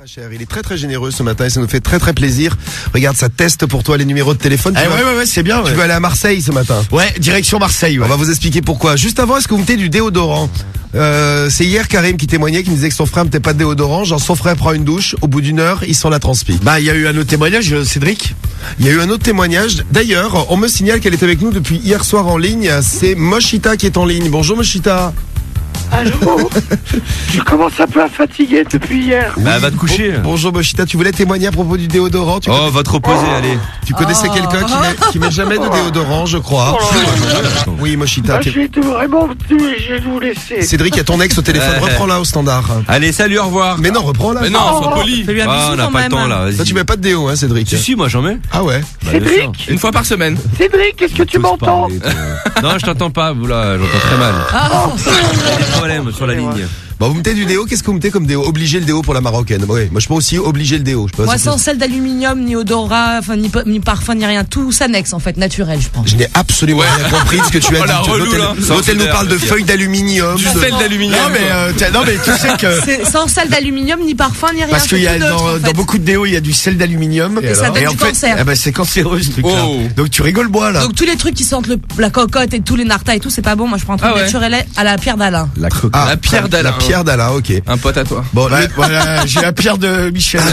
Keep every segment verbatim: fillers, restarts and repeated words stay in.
Pas cher, il est très très généreux ce matin et ça nous fait très très plaisir. Regarde, ça teste pour toi les numéros de téléphone. Eh ouais, ouais, ouais, c'est bien. Ouais. Tu veux aller à Marseille ce matin? Ouais, direction Marseille. Ouais. On va vous expliquer pourquoi. Juste avant, est-ce que vous mettez du déodorant? euh, C'est hier Karim qui témoignait, qui me disait que son frère mettait pas de déodorant. Genre son frère prend une douche, au bout d'une heure, il sent la transpi. Bah, il y a eu un autre témoignage, Cédric. Il y a eu un autre témoignage. D'ailleurs, on me signale qu'elle est avec nous depuis hier soir en ligne. C'est Moshita qui est en ligne. Bonjour Moshita. Allô. Je commence un peu à fatiguer depuis hier. Bah, va te coucher. Bon, bonjour Moshita, tu voulais témoigner à propos du déodorant? Tu Oh, connais... va te reposer, Oh. allez. Tu connaissais Oh. quelqu'un qui met, qui met jamais de déodorant, je crois. Oh. Oui, Moshita. Ah, t'es- j'ai tout vraiment tout et je vais vous laisser. Cédric, il y a ton ex au téléphone. Ouais. Reprends-la au standard. Allez, salut, au revoir. Mais non, reprends-la. Mais non, sois poli. Fais-lui un Ah, bisou on n'a quand pas le même. temps là, vas-y. Toi, tu mets pas de déo, hein, Cédric? Si, si, moi j'en mets. Ah ouais. Bah, bien sûr. Cédric, Une fois par semaine. Cédric, est-ce que tu Tous m'entends? parler, toi. Non, je t'entends pas, vous là, j'entends très mal. Ah, Des problèmes sur la ligne. Bon, vous mettez du déo, qu'est-ce que vous mettez comme déo? Obligé le déo pour la marocaine. Oui, moi je peux aussi obliger le déo. Je peux moi, pas- sans sel d'aluminium, ni odorat, enfin, ni, ni parfum, ni rien. Tout s'annexe, en fait, naturel, je pense. Je n'ai absolument rien compris de ce que tu as Oh, la dit. relou, L'hôtel- là. L'hôtel nous parle de Sans feuilles d'aluminium. Du de- sel d'aluminium. Non, mais, euh, t'as- non, mais tu sais que. C'est sans sel d'aluminium, ni parfum, ni rien. Parce qu'il y a c'est tout neutre, dans, en fait. dans beaucoup de déos, il y a du sel d'aluminium. Et ça donne en du fait, cancer. eh ben, c'est cancéreux ce truc-là. Oh. Donc tu rigoles moi là. Donc tous les trucs qui sentent le, la cocotte et tous les nartas et tout, c'est pas bon. Moi, je prends un truc Ah ouais. naturel à la pierre d'Alain. La coque. Ah, La pierre d'Alain. La pierre d'Alain, ok. Un pote à toi. Bon, Ouais, le- voilà, j'ai la pierre de Michel.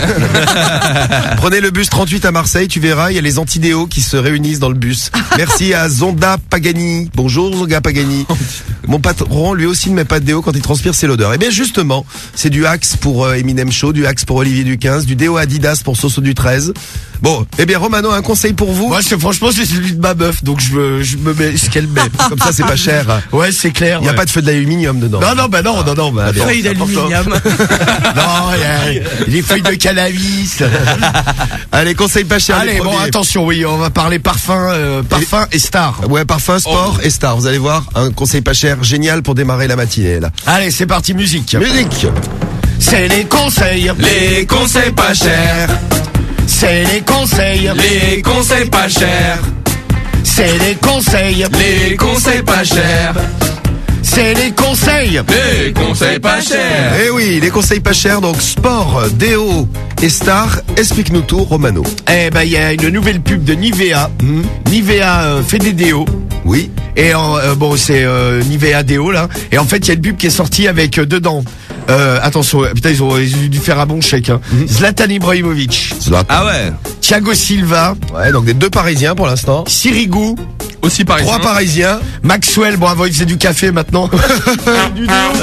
prenez le bus trente-huit à Marseille, tu verras, il y a les antidéos qui se réunissent dans le bus. Merci à Zonda Pagani. Bonjour Zonda Pagani. Mon patron, lui aussi, ne met pas de déo quand il transpire, c'est l'odeur. Et bien justement, c'est du Axe pour euh, Eminem Show, du Axe pour Olivier Duquinze, du déo Adidas pour Soso du treize. Bon, eh bien Romano, un conseil pour vous. Moi, c'est, franchement, c'est celui de ma meuf, donc je me, je me mets ce qu'elle met. Comme ça, c'est pas cher. Ouais, c'est clair. Il n'y a ouais. pas de feu d'aluminium dedans. Non, non, bah non, non, non, bah, non, Feuille c'est important. d'aluminium. Non, il y a des feuilles de cannabis. Allez, conseil pas cher. les Allez, bon, premiers. attention, oui, on va parler parfum, euh, parfum et star. Ouais, parfum, sport et star. Vous allez voir, un conseil pas cher, génial pour démarrer la matinée, là. Allez, c'est parti, musique. Musique. C'est les conseils. Les conseils pas chers. C'est les conseils. Les conseils pas chers. C'est les conseils. Les conseils pas chers. C'est les conseils. Les conseils pas chers. Eh oui, les conseils pas chers, donc sport, déo et star. Explique-nous tout, Romano. Eh ben, il y a une nouvelle pub de Nivea. Hmm. Nivea euh, fait des déos. Oui. Et en, euh, bon, c'est euh, Nivea déo là. Et en fait, il y a une pub qui est sortie avec euh, dedans. Euh, attention, euh, putain, ils ont, ils ont dû faire un bon chèque. Hein. Zlatan Ibrahimovic, Ah ouais. Thiago Silva, Ouais, donc des deux Parisiens pour l'instant. Sirigu, Aussi pareil. Trois Parisiens. Maxwell. Bon, avant il faisait du café, maintenant. Du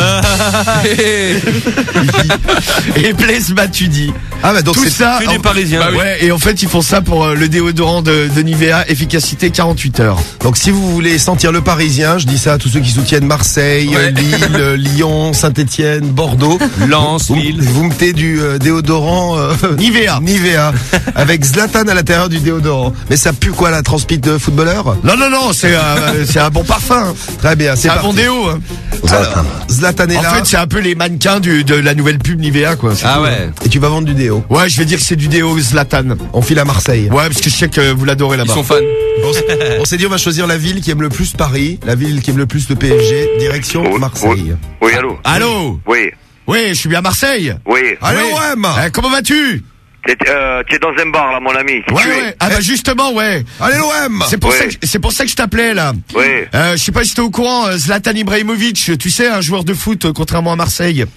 déo. Et Blaise Matuidi. Ah bah donc Tout c'est ça. Que des en- Parisiens. Bah ouais, et en fait, ils font ça pour euh, le déodorant de, de Nivea, efficacité quarante-huit heures. donc si vous voulez sentir le Parisien, je dis ça à tous ceux qui soutiennent Marseille, Ouais. euh, Lille, euh, Lyon, Saint-Étienne, Bordeaux. Lens, Vous, Lille. vous mettez du euh, déodorant euh, Nivea. Nivea avec Zlatan à l'intérieur du déodorant. Mais ça pue quoi, la transpite de footballeur? Non, non, non, c'est euh, c'est un bon parfum. Très bien, c'est C'est un parti. bon déo. Hein. Alors, Zlatan est En là. fait, c'est un peu les mannequins du, de la nouvelle pub Nivea, quoi. C'est Ah tout. ouais. Et tu vas vendre du déo. Ouais, je vais dire que c'est du déo Zlatan. On file à Marseille. Ouais, parce que je sais que vous l'adorez Ils là-bas. sont fans. Bon, c'est- on s'est dit on va choisir la ville qui aime le plus Paris, la ville qui aime le plus le P S G, direction Oui, Marseille. Oui, allô? Allô. Oui, Oui, je suis bien à Marseille. oui. Allez Oui. O M. Eh, comment vas-tu? T'es euh, t'es dans un bar, là, mon ami. Ouais, Tu es. ouais. Ah bah justement, ouais. Allez l'O M. C'est pour Ouais. ça que c'est pour ça que je t'appelais là. Oui. Euh, je sais pas si t'es au courant, euh, Zlatan Ibrahimovic, tu sais, un joueur de foot, euh, contrairement à Marseille.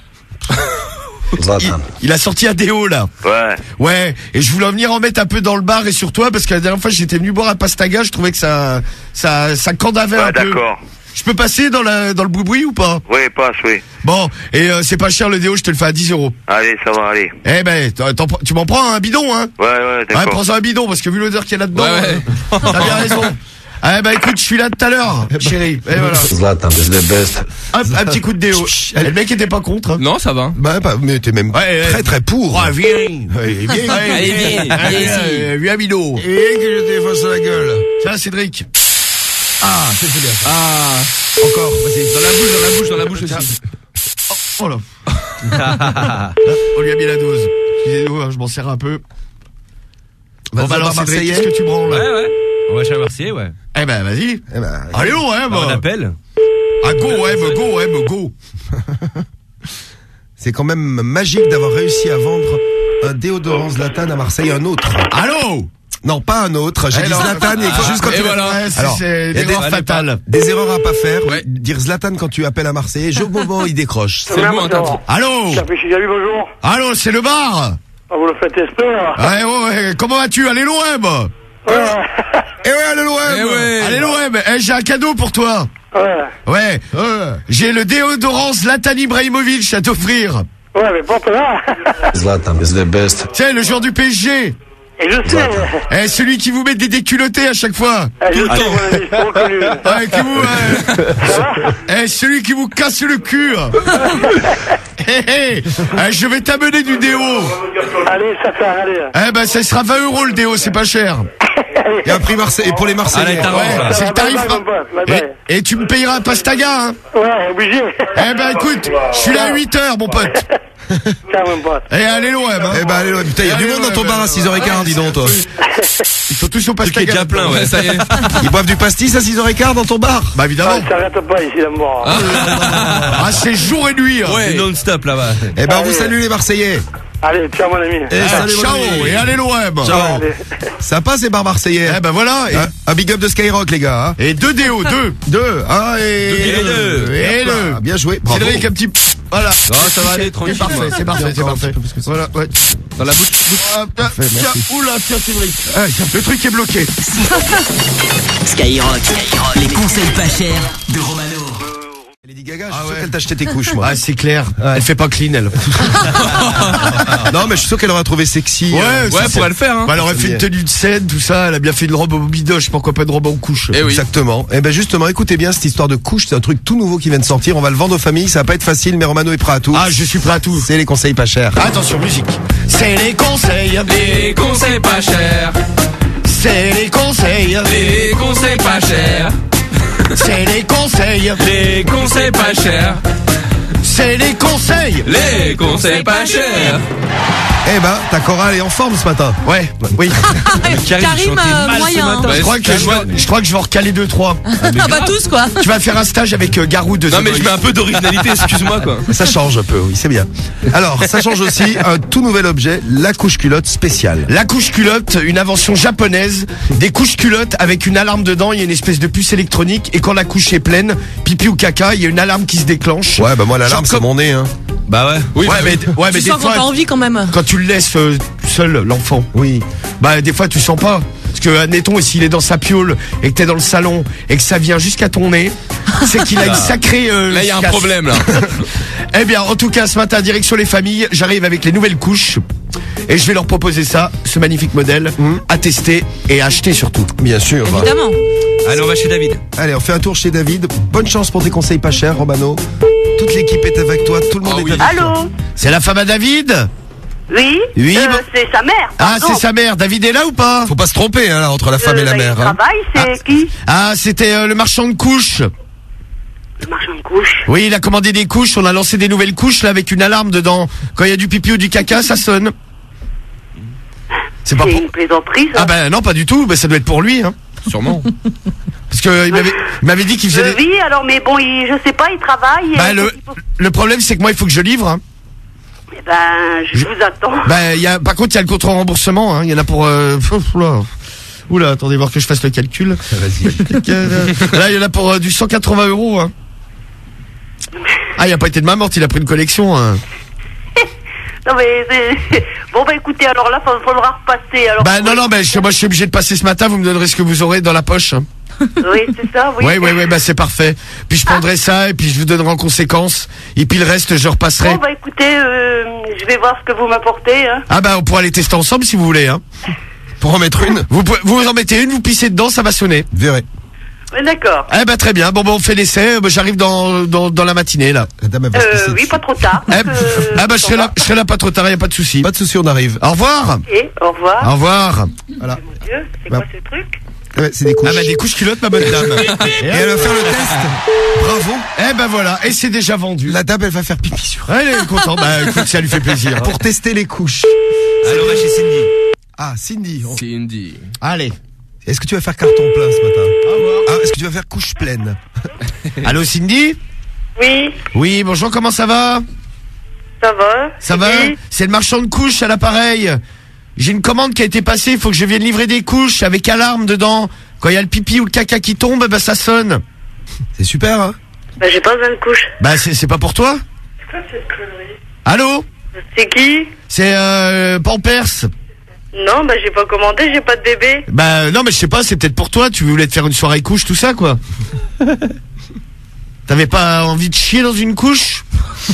Il, il a sorti un déo là. Ouais. Ouais, et je voulais venir en mettre un peu dans le bar et sur toi parce que la dernière fois j'étais venu boire à Pastaga, je trouvais que ça ça ça candavait Ouais, un peu. d'accord. Je peux passer dans la dans le boui-boui ou pas? Oui, passe, oui. Bon, et euh, c'est pas cher le déo, je te le fais à dix euros. Allez, ça va, allez. Eh ben, t'en- t'en- tu m'en prends un bidon, hein? Ouais, ouais, Ouais, d'accord. prends-en un bidon parce que vu l'odeur qu'il y a là-dedans, Ouais, ouais. euh, t'as bien raison. Eh ben écoute, je suis là tout à l'heure, chérie. Et voilà. Zlatan is the best. Un, un petit coup de déo. Et le mec était pas contre. Hein. Non, ça va. Bah, bah, mais t'es même Ouais, ouais. très très pour. Ouais, viens. Ouais, viens. Allez, viens, Allez, viens ici. euh, viens, bidon. Et que je te défonce la gueule. Tiens, Cédric. Ah, c'est c'est bien. Ah. Encore, vas-y. Dans la bouche, dans la bouche, dans la bouche aussi. Oh là. Là, on lui a mis la dose. Excusez-nous, hein, je m'en sers un peu. Bon, bah alors, Cédric, qu'est-ce que tu branles Ouais, là? ouais. On va chez Marseille, ouais. Eh ben, vas-y. Eh ben, Allez, ouais, On bah. appelle. Ah, go, ouais, bah, go, ouais, bah, go. C'est quand même magique d'avoir réussi à vendre un déodorant Zlatan à Marseille, un autre. Allô? Non, pas un autre. J'ai Eh dit non. Zlatan et juste quand Et tu voilà. Ouais, c'est- Alors, c'est il y a l'erreur des- fatale. des erreurs à pas faire. Ouais. Dire Zlatan quand tu appelles à Marseille, au moment où il décroche. C'est le mot interdit. Allô? Café Chigali, bonjour. Allô, c'est le bar? Ah, vous le faites esprit, là? Ouais, ouais, ouais. Comment vas-tu? Allez l'O M. Ouais. Eh ouais, allez l'O M. Eh ouais. Allez l'O M. Eh, j'ai un cadeau pour toi. Ouais. Ouais. J'ai le déodorant Zlatan Ibrahimovic à t'offrir. Ouais, mais porte là. Zlatan is the best. Tiens, le joueur du P S G. Et je sais. Eh, celui qui vous met des déculottés à chaque fois. Eh, je sais, mon ami, c'est reconnu. Ouais, qui vous, euh, eh, celui qui vous casse le cul. Eh, eh, eh, je vais t'amener du déo. Allez, ça fait, allez. Eh ben, ça sera vingt euros le déo, c'est pas cher. Il y a un prix Marseille et pour les Marseillais. Allez, t'arranges, Ouais, là. c'est le tarif. Bye bye, mon pote, bye bye. Et, et tu me payeras un pastaga, hein. Ouais, obligé. Eh ben, écoute, je suis là à huit heures, mon pote. Ciao, mon pote. Eh, allez l'O M, hein. Eh ben allez, ouais, putain, il y a du Allez, monde dans ouais, ton ouais, bar à ouais. six heures quinze, dis donc, toi. Ils sont tous au Le truc est pastaga. déjà plein, ouais, ça y est. Ils boivent du pastis à six heures quinze dans ton bar. Bah, Ah, évidemment. il s'arrête pas ici, la mort. Ah, c'est jour et nuit, hein. C'est non-stop là-bas. Eh ben, on vous salue les Marseillais. Allez, ciao, mon ami. Eh, salut, mon Ciao, ami. et allez l'O M. Ciao. Allez. Sympa ces bars marseillais. Eh ben voilà. Et, Un, un big up de Skyrock, les gars. Hein. et deux déos, deux. Deux, un et... et deux. Et hop là, deux. Bien joué, bravo. Cédric, un petit. Voilà. Oh, ça va aller, C'est tranquille. parfait, c'est parfait, c'est parfait. Voilà, ouais. Dans la bouche. Ah, tiens, tiens, oula, tiens, Cédric. Ah, tiens, le truc est bloqué. Skyrock, les conseils pas chers de Romano. Lady Gaga, je suis Ah sûr ouais. qu'elle t'a acheté tes couches, moi. Ah, c'est clair. Elle fait pas clean, elle. Non, mais je suis sûr qu'elle aurait trouvé sexy. euh, Ouais, pourrait le faire, hein. Bah, elle aurait fait une tenue de scène, tout ça. Elle a bien fait une robe au bidoche. Pourquoi pas de robe en couche? Eh oui. Exactement. Et ben justement, écoutez bien cette histoire de couche, c'est un truc tout nouveau qui vient de sortir. On va le vendre aux familles, ça va pas être facile, mais Romano est prêt à tout. Ah, je suis prêt à tout. C'est les conseils pas chers. Attention, musique. C'est les conseils. Les conseils pas chers. C'est les conseils. Les conseils pas chers. C'est les conseils. Les conseils pas chers. C'est les conseils. Les conseils pas chers. Eh ben, ta chorale est en forme ce matin. Ouais, oui. Karim, Karim, chantait euh, mal ce moyen. matin. Je crois que je, vais- je crois que je vais en recaler deux, trois. Ah bah tous quoi. Tu vas faire un stage avec euh, Garou de The Non mais je Voice. mets un peu d'originalité, excuse-moi quoi. Ça change un peu, oui, c'est bien. Alors, ça change aussi un tout nouvel objet, la couche culotte spéciale. La couche culotte, une invention japonaise. Des couches culottes avec une alarme dedans. Il y a une espèce de puce électronique. Et quand la couche est pleine, pipi ou caca, il y a une alarme qui se déclenche. Ouais, bah moi l'alarme Genre c'est mon nez, hein. Bah ouais. Oui, ouais, mais, ouais, mais Tu des sens qu'on fois, t'a envie quand même. quand tu le laisses euh, seul, l'enfant. Oui. Bah des fois tu sens pas. Parce que admettons s'il est dans sa piole et que t'es dans le salon et que ça vient jusqu'à ton nez, c'est qu'il a une sacrée. euh, Là, il y a un casse. problème, là. Eh bien, en tout cas, ce matin, direction les familles, j'arrive avec les nouvelles couches et je vais leur proposer ça, ce magnifique modèle, à tester et à acheter surtout. Bien sûr. bah. Évidemment. Allez, on va chez David. Allez, on fait un tour chez David. Bonne chance pour tes conseils pas chers, Romano. Toute l'équipe est avec toi, tout le monde Oh est oui. avec toi. Allô? C'est la femme à David? Oui? Oui, Euh, bon- c'est sa mère. Ah, pardon. c'est sa mère. David est là ou pas? Faut pas se tromper, hein, là, entre la femme Euh, et la bah, mère. Il Hein. travaille, c'est qui? Ah, c'était euh, le marchand de couches. Le marchand de couches. Oui, il a commandé des couches, on a lancé des nouvelles couches là avec une alarme dedans. Quand il y a du pipi ou du caca, ça sonne. C'est pas C'est pour... une plaisanterie, ça? Ah ben non, pas du tout, ben, ça doit être pour lui, hein. Sûrement. Parce que il m'avait, il m'avait dit qu'il faisait Euh, des... oui, alors, mais bon, il, je sais pas, il travaille. Bah, et le, donc, il faut- le problème c'est que moi il faut que je livre, hein. Eh ben, je, vous attends. Bah, il y a, par contre il y a le contre-remboursement, hein. Il y en a pour... Euh... Oula. Oula, attendez voir que je fasse le calcul. Vas-y. Là il y en a pour euh, du cent quatre-vingts euros, hein. Ah, il a pas été de main morte, il a pris une collection, hein. Non, mais c'est... Bon, bah écoutez, alors là, il faudra repasser. Alors, Bah non, non, mais je, moi je suis obligé de passer ce matin, vous me donnerez ce que vous aurez dans la poche, hein. Oui, c'est ça, oui. Oui, oui, oui, bah c'est parfait. Puis je prendrai ça et puis je vous donnerai en conséquence. Et puis le reste, je repasserai. Bon, bah écoutez, euh, je vais voir ce que vous m'apportez. Hein. Ah bah on pourra les tester ensemble si vous voulez, hein. Pour en mettre une, Vous, pouvez- vous en mettez une, vous pissez dedans, ça va sonner. verrez. Oui, d'accord. Eh bah très bien, bon bah on fait l'essai, bah, j'arrive dans, dans, dans la matinée là. La dame, elle va se Euh, pisser oui, dessus. pas trop tard. Eh, parce que- ah bah je serai là, je serai là pas trop tard, y a pas de souci. Pas de souci, on arrive. Au revoir. Ok, au revoir. Au revoir. Voilà. Mon Dieu, c'est Bah. quoi ce truc? Ouais, c'est des couches. Ah bah des couches culottes ma bonne dame. Et elle va faire le test. Bravo. Eh ben voilà, et c'est déjà vendu. La dame, elle va faire pipi sur elle. Elle est contente, bah écoute, ça lui fait plaisir. Pour tester les couches. Allez, on va chez Cindy. Ah, Cindy. on- Cindy. Allez. Est-ce que tu vas faire carton plein ce matin? Ah, est-ce que tu vas faire couche pleine? Allô Cindy? Oui, Oui, bonjour, comment ça va? Ça va? Ça va? Oui. C'est le marchand de couches à l'appareil. J'ai une commande qui a été passée, il faut que je vienne livrer des couches avec alarme dedans. Quand il y a le pipi ou le caca qui tombe, bah ça sonne. C'est super, hein? Bah, j'ai pas besoin de couche. Bah c'est c'est pas pour toi? C'est quoi cette connerie? Allô? C'est qui? C'est euh, Pampers. Non, bah, j'ai pas commandé, j'ai pas de bébé. Bah non mais je sais pas, c'est peut-être pour toi, tu voulais te faire une soirée couche, tout ça quoi. T'avais pas envie de chier dans une couche?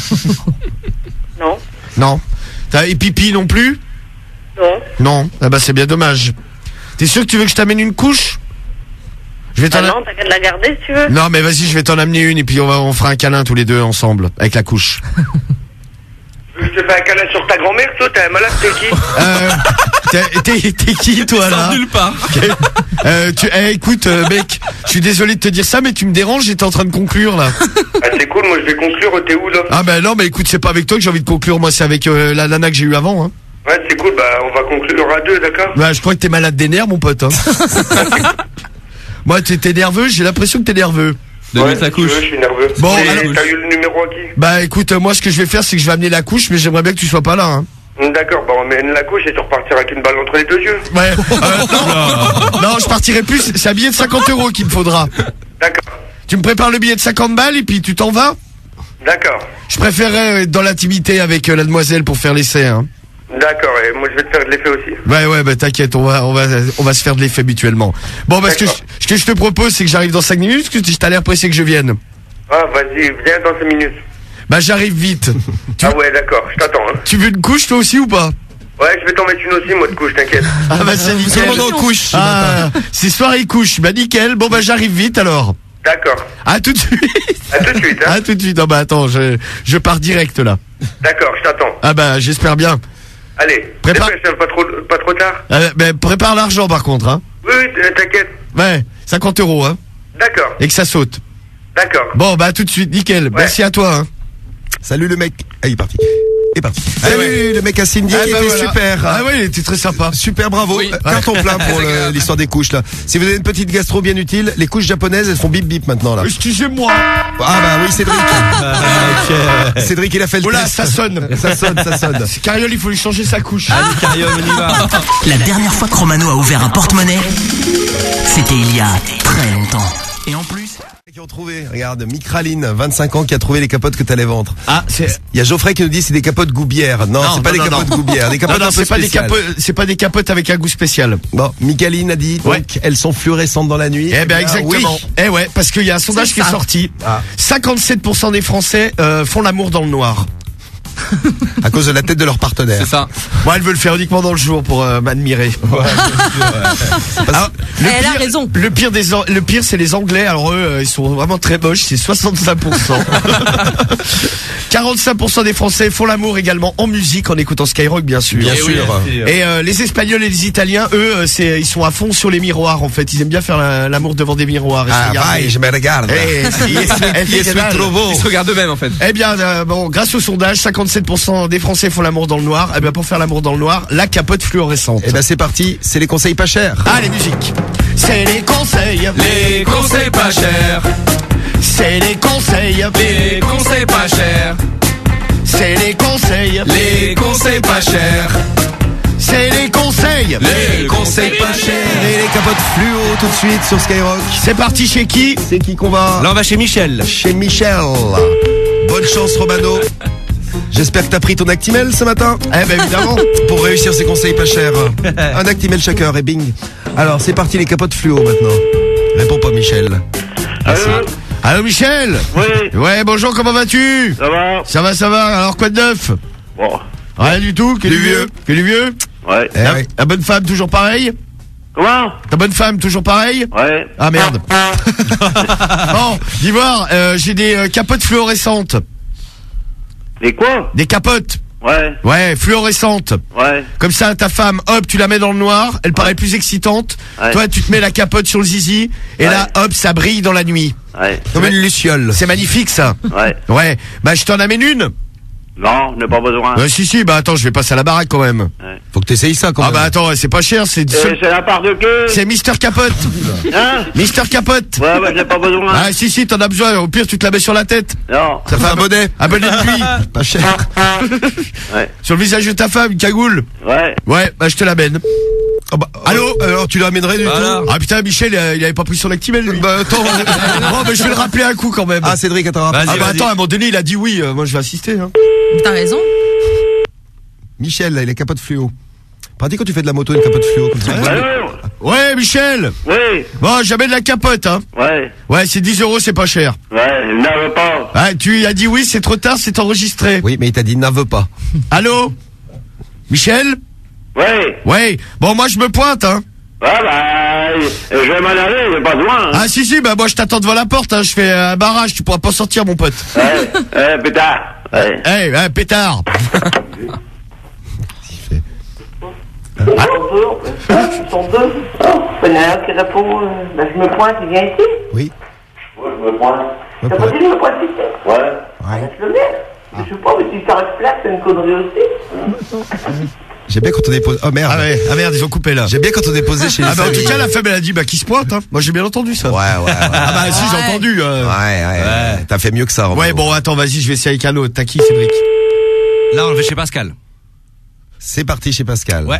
Non. Non. T'as et pipi non plus? Non. Non. Ah bah c'est bien dommage. T'es sûr que tu veux que je t'amène une couche? Je vais t'en Ah a- non, t'as qu'à de la garder si tu veux. Non mais vas-y, je vais t'en amener une et puis on va on fera un câlin tous les deux ensemble avec la couche. Je te fais un câlin sur ta grand-mère, toi, t'es un malade, t'es qui? Euh, t'es, t'es, t'es qui toi là? Nulle part. euh, tu, eh, écoute euh, mec, je suis désolé de te dire ça mais tu me déranges, j'étais en train de conclure là. Ah, c'est cool, moi je vais conclure, t'es où là? Ah bah non mais écoute, c'est pas avec toi que j'ai envie de conclure, moi c'est avec euh, la nana que j'ai eu avant hein. Ouais, c'est cool, bah on va conclure à deux, d'accord? Bah je crois que t'es malade des nerfs mon pote hein. Moi t'es, t'es nerveux, j'ai l'impression que t'es nerveux. De Ouais, mettre la si tu couche. veux, je suis nerveux. Bon, Et alors- t'as eu le numéro à qui? Bah écoute, euh, moi ce que je vais faire c'est que je vais amener la couche mais j'aimerais bien que tu sois pas là hein. D'accord, bah on mène la couche et tu repartiras avec une balle entre les deux yeux. Ouais. Euh, non, non, je partirai plus, c'est un billet de cinquante euros qu'il me faudra. D'accord, Tu me prépares le billet de cinquante balles et puis tu t'en vas. d'accord, Je préférerais être dans l'intimité avec euh, la demoiselle pour faire l'essai hein. d'accord, et moi je vais te faire de l'effet aussi. Ouais ouais bah t'inquiète, on va on va on va se faire de l'effet mutuellement. Bon bah ce que je, D'accord. ce que je te propose c'est que j'arrive dans cinq minutes, parce que t'as l'air pressé que je vienne. Ah, vas-y, viens dans cinq minutes. Bah j'arrive vite. Tu, Ah ouais, d'accord, je t'attends, hein. tu veux une couche toi aussi ou pas? Ouais, je vais t'en mettre une aussi, moi de couche, t'inquiète. Ah bah c'est nickel. Tout le monde en couche. Ah, c'est soirée couche, bah nickel. Bon bah j'arrive vite alors. D'accord, À tout de suite. à tout de suite, hein. À tout de suite. Non bah attends, je je pars direct là. D'accord, je t'attends. Ah bah j'espère bien. Allez, Prépare- dépêche, pas trop, pas trop tard. Euh, bah, prépare l'argent par contre hein. Oui, oui, euh, t'inquiète. Ouais, cinquante euros hein. D'accord, Et que ça saute. d'accord. Bon bah à tout de suite, nickel. Merci à toi hein. Salut le mec. Ah, il est parti. Il est parti. Salut le mec à Cindy, Ah qui bah était voilà. super. Ah ouais, il était très sympa. Super, bravo. Oui. Euh, Carton plein pour le- l'histoire des couches là. Si vous avez une petite gastro bien utile, les couches japonaises elles font bip bip maintenant là. Excusez-moi. Ah bah oui, Cédric. Cédric il a fait le Oh là, test. ça sonne. Ça sonne, ça sonne. C'est Cariole, il faut lui changer sa couche. Allez, Cariole, on y va. La dernière fois que Romano a ouvert un porte-monnaie, c'était il y a très longtemps. Et en plus... Qui ont trouvé, regarde, Micraline, vingt-cinq ans, qui a trouvé les capotes que t'allais vendre. Ah, c'est Il y a Geoffrey qui nous dit c'est des capotes Goubière. Non, Non, c'est pas non, des non, capotes non. Goubière, des capotes non, non, un peu c'est pas des spéciales. capotes, c'est pas des capotes avec un goût spécial. Bon, Micaline a dit, donc, Ouais. elles sont fluorescentes dans la nuit. Eh ben Ah, exactement. oui. Eh ouais, parce qu'il y a un sondage C'est qui est ça. sorti. Ah. cinquante-sept pour cent des Français euh, font l'amour dans le noir. À cause de la tête de leur partenaire. C'est ça. Moi, elle veut le faire uniquement dans le jour pour euh, m'admirer. Alors, le Elle a pire- raison. Le pire des An- le pire c'est les Anglais. Alors eux, euh, ils sont vraiment très moches. C'est soixante-cinq pour cent. quarante-cinq pour cent des Français font l'amour également en musique, en écoutant Skyrock, bien sûr. Bien Eh oui, sûr. c'est- Et euh, les Espagnols et les Italiens, eux, euh, c'est ils sont à fond sur les miroirs. En fait, ils aiment bien faire la- l'amour devant des miroirs. Et se Ah, regarder. vai, je me regarde. Eh, si, elle fait Je suis que dalle. trop beau. Ils se regardent eux-mêmes en fait. Eh bien, euh, bon, grâce au sondage, cinquante-sept pour cent des Français font l'amour dans le noir. Eh bien, pour faire l'amour dans le noir, la capote fluorescente. Eh ben c'est parti, c'est les conseils pas chers. Allez, musique. C'est les conseils. Les conseils pas chers. C'est les conseils. Les conseils pas chers. C'est les conseils. Les conseils pas chers. C'est les conseils. Les conseils pas chers. Et les capotes fluo tout de suite sur Skyrock. C'est parti chez qui? C'est qui qu'on va? Là, on va chez Michel. Chez Michel. Bonne chance Romano. J'espère que t'as pris ton Actimel ce matin. Eh ben évidemment. Pour réussir ces conseils pas chers. Un Actimel chaque heure et bing. Alors c'est parti les capotes fluo maintenant. Réponds pas Michel. Allô? Allô Michel. Oui, Ouais, bonjour, comment vas-tu? ça va? Ça va, ça va. Alors quoi de neuf? Bon, Rien du tout. Que du Du vieux. vieux. Que du vieux. ouais. Eh La, ouais. la bonne femme toujours pareil. Comment? Ta bonne femme toujours pareil. Ouais. Ah merde. Bon, d'Ivoire, euh, j'ai des euh, capotes fluorescentes. Et quoi? Des capotes. Ouais, Ouais, fluorescentes. ouais. Comme ça, ta femme, hop, tu la mets dans le noir, elle paraît plus excitante. Ouais. Toi, tu te mets la capote sur le zizi, et Ouais. là, hop, ça brille dans la nuit. Ouais, Comme une luciole. C'est magnifique, ça. ouais. Ouais. Bah, je t'en amène une. Non, je n'ai pas besoin. Euh, si, si, bah attends, je vais passer à la baraque quand même. Ouais. Faut que t'essayes ça quand Ah même. bah attends, c'est pas cher, c'est... Et c'est la part de qui? C'est Mister Capote. Hein? Mister Capote. Ouais, ouais, je n'ai pas besoin. Ah si, si, t'en as besoin, au pire tu te la mets sur la tête. Non. Ça fait un bonnet. Un bonnet de pluie. Pas cher. Ouais. Sur le visage de ta femme, une cagoule. Ouais. Ouais, bah je te l'amène. Ah bah, Allô? Alors tu l'amènerais du Voilà. tout? Ah putain, Michel, euh, il avait pas pris son Actimel, lui. Bah attends. Bon, mais je vais le rappeler un coup quand même. Ah Cédric, attends. Vas-y, Ah bah vas-y. attends, à un moment donné, il a dit oui, euh, moi je vais assister. Hein. T'as raison. Michel, là, il est capote fluo. Pratique quand tu fais de la moto, une capote fluo comme ça. Allô? Ouais, Michel. Oui. Bon, j'amène la capote, hein. Ouais. Ouais, c'est dix euros, c'est pas cher. Ouais, il n'en veut pas. Ah, tu as dit oui, c'est trop tard, c'est enregistré. Oui, mais il t'a dit n'en veut pas. Allô? Michel? Ouais. Ouais. Bon, moi je me pointe, hein. Ah bah, je vais m'en aller, j'ai pas besoin. Hein. Ah si, si, bah moi je t'attends devant la porte, hein. Je fais un barrage, tu pourras pas sortir, mon pote. Ouais, ouais, putain. Ouais. Eh, hey, pétard. Bonjour. Ah, ils sont deux. Oh, connard qui répond. euh, bah, je me pointe, il vient ici. Oui. Ouais, je me pointe. Me T'as pas pointe. dit que je me pointe ici? Ouais. Ah, laisse-le bien. Je sais pas, mais si ça reste plat, c'est une connerie aussi. J'aime bien quand on est posé. Oh merde. Ah ouais, ah merde, ils ont coupé là. J'aime bien quand on est posé chez les Ah bah en tout familles. cas, la femme elle a dit bah qui se pointe, hein. Moi j'ai bien entendu ça. Ouais, ouais, ouais. Ah bah si, j'ai Ouais. entendu. euh. Ouais, ouais, ouais. T'as fait mieux que ça, Romano. Ouais, bon, attends, vas-y, je vais essayer avec un autre. T'as qui, Cédric? Là, on le fait chez Pascal. C'est parti chez Pascal. Ouais.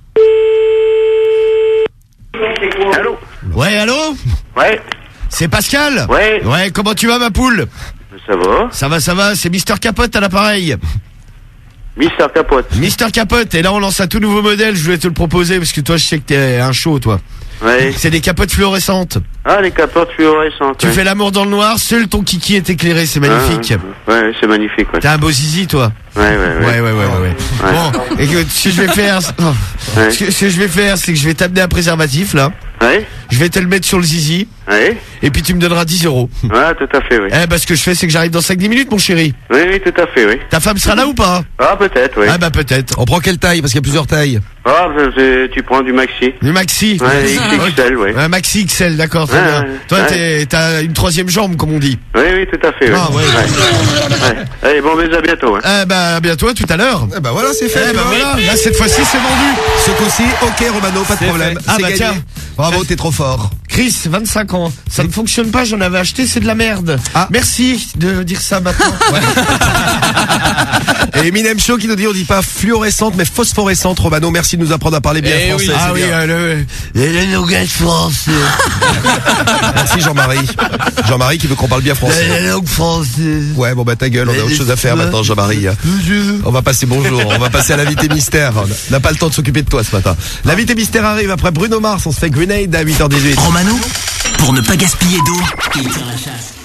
Allô? Ouais, allô? Ouais. C'est Pascal? Ouais. Ouais, comment tu vas, ma poule? Ça va? Ça va, ça va, c'est Mister Capote à l'appareil. Mister Capote. Mister Capote, et là on lance un tout nouveau modèle, je voulais te le proposer, parce que toi, je sais que t'es un show, toi. Ouais. C'est des capotes fluorescentes. Ah, les capotes fluorescentes. Tu ouais. fais l'amour dans le noir, seul ton kiki est éclairé, c'est magnifique. Ah, ouais, c'est magnifique, ouais. T'as un beau zizi, toi. Ouais, ouais, ouais. Ouais, ouais, ouais, ouais. ouais. Bon, écoute, ce que je vais faire, oh, Ouais. ce, que, ce que je vais faire, c'est que je vais t'amener un préservatif, là. Ouais. Je vais te le mettre sur le zizi, Ouais. et puis tu me donneras dix euros. Ouais, tout à fait, oui. Eh, bah, ce que je fais, c'est que j'arrive dans cinq dix minutes, mon chéri. Oui, oui, tout à fait, oui. Ta femme sera là ou pas? Ah, peut-être, oui. Ah, bah, peut-être. On prend quelle taille? Parce qu'il y a plusieurs tailles. Ah, c'est- tu prends du maxi. Du maxi. Ouais, X X L, oui. Un maxi X L, d'accord, très Ouais, bien. ouais, Toi, ouais. t'es- t'as une troisième jambe, comme on dit. Oui, oui, tout à fait, oui. Ah, ouais. Ouais. Allez, bon, mais à bientôt, hein. Eh, bah, à bientôt, à tout à l'heure. Eh bah voilà, c'est fait. Eh, bah, voilà. Là, cette fois-ci, c'est vendu. Ce coup-ci, ok Romano, pas de C'est problème. fait. Ah, C'est bah, gagné. tiens. Bravo, t'es trop fort. Chris, vingt-cinq ans. Ça ne fonctionne pas, j'en avais acheté, c'est de la merde. Ah. Merci de dire ça maintenant. Et Eminem Show qui nous dit, on dit pas fluorescente, mais phosphorescente. Romano, merci de nous apprendre à parler bien Eh français. oui. c'est Ah oui, bien. euh, le, et le langage français. Merci Jean-Marie. Jean-Marie qui veut qu'on parle bien français. La langue française. Ouais, bon bah ta gueule, on a autre chose à faire maintenant, Jean-Marie. Bonjour. On va passer bonjour, on va passer à l'invité mystère. On n'a pas le temps de s'occuper de toi ce matin. L'invité mystère arrive après Bruno Mars, on se fait Grenade à huit heures dix-huit. Romano, pour ne pas gaspiller d'eau, il tire la chasse.